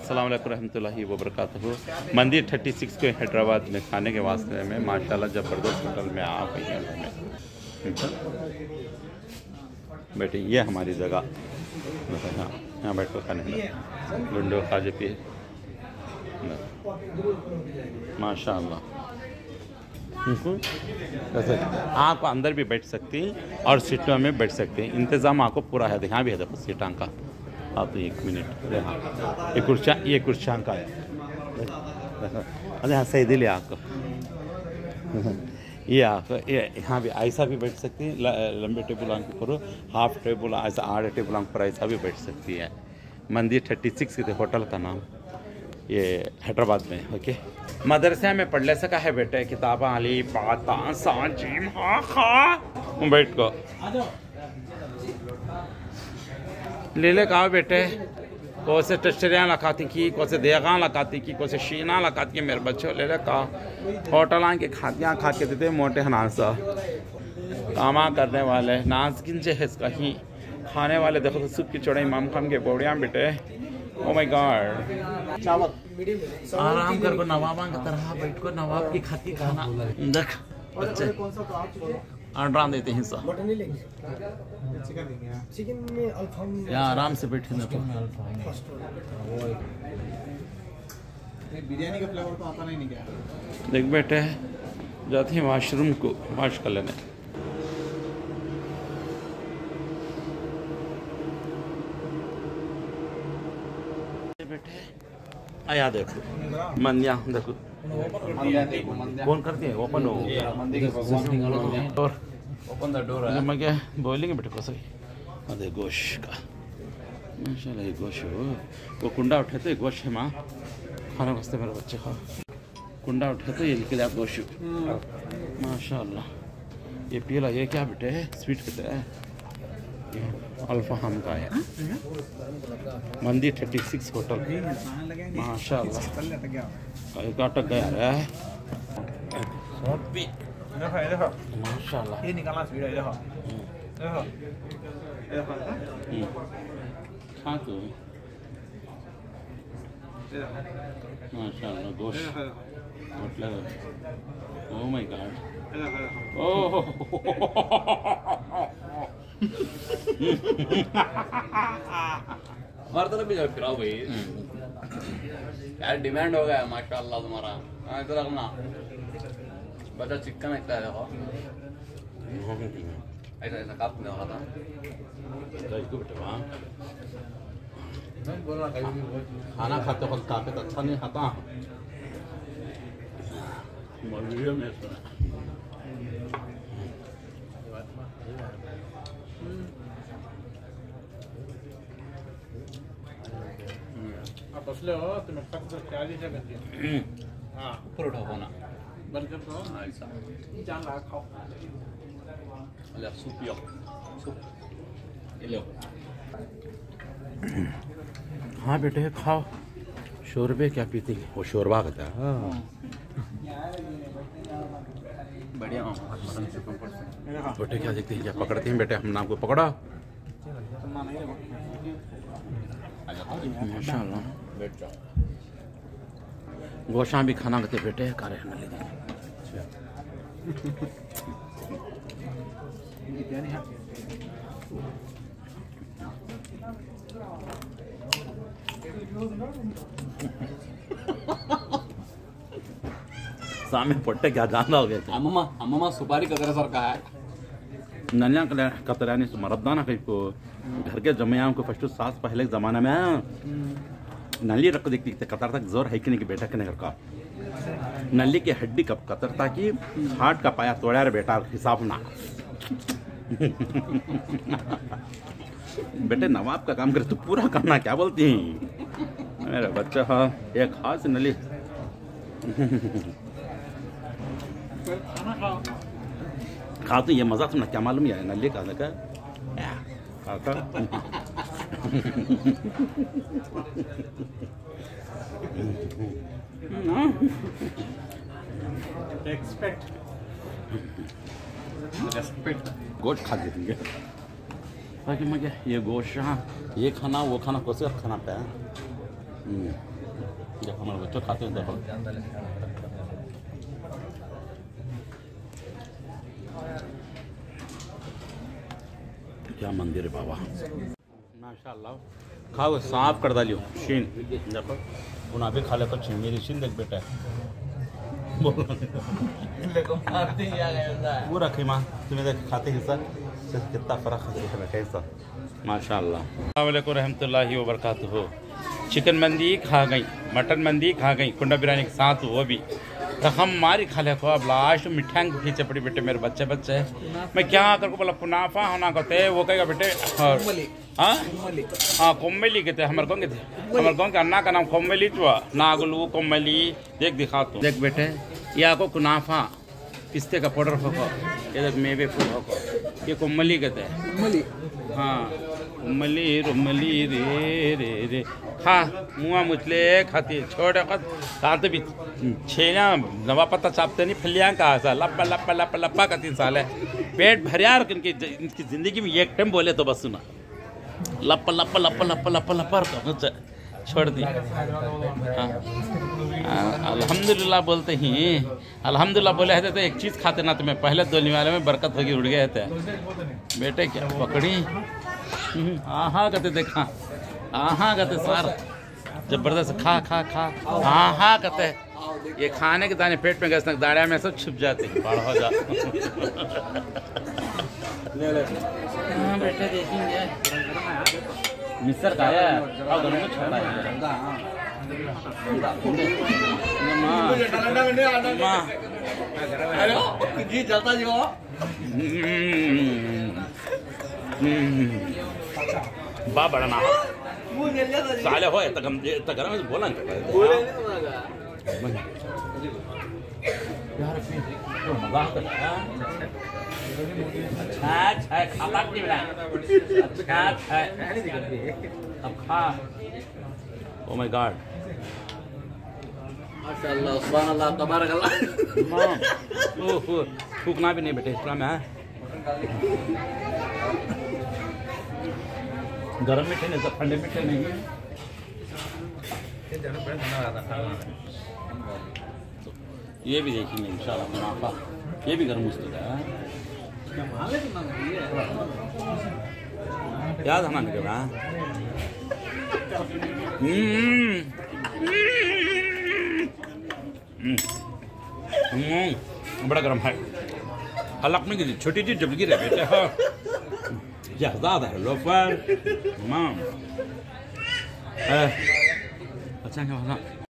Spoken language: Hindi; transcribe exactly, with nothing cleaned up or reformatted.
अस्सलाम वालेकुम रहमतुल्लाहि व बरकातहू। मंदिर थर्टी सिक्स के हैदराबाद में खाने के वास्ते में माशाल्लाह ज़बरदस्त होटल में आ गई है बेटे। ये हमारी जगह यहाँ यहाँ बैठ कर खाने लुंडो खाजे पी माशाल्लाह। वैसे आप अंदर भी बैठ सकती हैं और सीटों में बैठ सकते हैं, इंतज़ाम आपको पूरा है। यहाँ भी है देखो सीटां का। आप एक मिनट हाँ ये कुर्सियाँ ये कुर्सियाँ का है। अरे हाँ सही दिले आपको ये आप ये यहाँ भी ऐसा भी बैठ सकती हैं, लंबे टेबल आंख करो, हाफ टेबल ऐसा आधे टेबल आंख पर ऐसा भी बैठ सकती है। मंदिर थर्टी सिक्स के होटल का नाम ये हैदराबाद में। ओके मदरसे में पढ़ ले सका है बेटे किताबा अली पाता साजिम हाँ खा बैठ को ले ले कहा बेटे को से टस्टरियाँ लगाती की को से देगा लगाती की को से शीना लगाती मेरे बच्चों ले ले कहा होटल के खातियाँ खा के देते मोटे हनासा कामा करने वाले नाज किंचे है कहीं खाने वाले देखो तो सूप की चौड़ाई इमाम खान के बोड़ियाँ बेटे। ओ माय गॉड चावल आराम कर को नवाबा की तरह बैठ को नवाब की खाती खाना देख बच्चे आर्डर देते हैं सब यहाँ आराम से बैठे ना बिरयानी का फ्लेवर तो आता नहीं क्या देख बेटे जाते हैं वाशरूम को वॉश कर लेने। बेटे आया देखो मंदिया देखो कौन करती है ओपन हो डोर ओपन द डोर है मैं क्या बोलेंगे बेटे को सही अरे गोश्त का माशाल्लाह ये गोश्त हो वो कुंडा उठे तो ये गोश्त है माँ खाना वास्ते मेरे बच्चे खा कुंडा उठे तो ये निकले आप गोश्त माशाल्लाह। ये पीला ये क्या बेटे है स्वीट कितना है अल्फा हम का है मंदिर थर्टी सिक्स होटल माशाल्लाह काटक गया है माशाल्लाह। ये निकालना स्वीट है देखो देखो खा तो माशाल्लाह गोश्त मतलब ओह माय गॉड ओह हमारे तरफ भी जब फिराओ भाई यार डिमांड हो गया माशाल्लाह तुम्हारा। हाँ इधर रखना बच्चा चिकन इतना है देखो ऐसा ऐसा काप नहीं रहा था खाना खाते वक्त काफी अच्छा नहीं खाता में आप असले हो तो मैं फक्त चालीस है करती हाँ ऊपर उठा होना बर्गर तो ऐसा जान ला खाओ अल्लाह सूप पियो सूप ये लो हाँ बेटे खाओ शोरबे क्या पीती वो शोरबा कहता है बढ़िया बेटे क्या देखते हैं क्या पकड़ते हैं बेटे हम नाम को पकड़ा माशाल्लाह। बैठ जाओ गोशा भी खाना कहते बेटे कारे न ले सामने पट्टे क्या जानना हो गया अम्मा अम्मा सुपारी कतरे सर का है नलिया कतरानी मरदाना कहीं को घर के जमैया को फर्स्ट सास पहले के जमाने में नली रख देखती कतर तक जोर है कि नहीं कि बेटा के नहीं का नली की हड्डी कब कतरता की हार्ट का पाया तोड़ा रे बेटा हिसाब ना बेटे नवाब का काम करे तो पूरा करना क्या बोलती हैं मेरा बच्चा हाँ एक खास नली खा तो ये मजा तुमने क्या मालूम है नली का लगा एक्सपेक्ट रेस्पेक्ट गोश्त खा देंगे ताकि मैं क्या ये गोश्त हाँ ये खाना वो खाना कैसे खाना पे देखो हमारे बच्चों खाते हैं, देखो क्या मंदिर है बाबा, माशाल्लाह। खाओ साफ कर डालियो शीन, देखो उन्हें भी खा ले तो छीन मेरी शीन देख बेटा पूरा खीमा तुम्हें देख खाते हिस्सा कितना फर्क है कैसा, माशाल्लाह। अस्सलाम वालेकुम रहमतुल्लाहि व बरकातुहू। चिकन मंदी खा गई, मटन मंदी खा गई, कुंडा बिरयानी के साथ वो भी रकम मारी खा ले को। अब लास्ट मिठाई को खींचे पड़ी बेटे, मेरे बच्चे बच्चे मैं क्या कर को बोला पुनाफा होना कहते वो कहेगा बेटे। हाँ हाँ कोम्मली कहते हमारे गाँव के थे, हमारे गाँव के अन्ना का नाम कोम्मली तो नागलू कोम्मली। देख दिखा तो देख बेटे, ये आपको कुनाफा पिस्ते का पाउडर होको, ये देख मेवे फूल होको, ये कोम्मली कहते हैं। हाँ कोम्मली रुमली रे रे रे खा मुआ मुचले खाती छोटे खत खाते भी छेना नवा पत्ता चापते नहीं फलियाँ का सा लप्पा लप्पा लप्पा लप्पा का तीन साल है पेट भरिया। और इनकी इनकी जिंदगी में एक टाइम बोले तो बस सुना लप्पा लप्पा लप्पा लप्पा लप्पा लप्पा छोड़ दी। अल्हम्दुलिल्लाह बोलते ही अल्हम्दुलिल्लाह बोले हैं तो एक चीज़ खाते ना तुम्हें पहले दो निवाले में बरकत होगी उड़ गए थे बेटे। क्या पकड़ी हाँ कहते देखा हाँ कहते सार जबरदस्त खा खा खा हाँ हाँ कहते ये खाने के दाने पेट में गए दाड़िया में सब छुप जाते बड़ा हो जा। हाँ बेटे देखेंगे मिस्र का है और दोनों को छोड़ा है। हेलो जी चलता जी वो बा बड़ा ना साले हो तक हम तक गरम बोला नहीं यार तो मजाक कर रहा है। अच्छा अच्छा खाता नहीं बना अच्छा अच्छा अब खा। ओ माय गॉड माशाल्लाह सुभान अल्लाह तबारक अल्लाह। ओह थूकना भी नहीं बेटे इस्लाम में है। गरम मीठे नहीं सब ठंडे मीठे नहीं। ये भी देखेंगे इंशाल्लाह मुनाफा, ये भी गर्म मुश्किल है याद हमारे के बाद बड़ा गर्म है। हलक में गिरी छोटी चीज जब गिरे बेटे हाँ ज्यादा है लोफर माम अच्छा क्या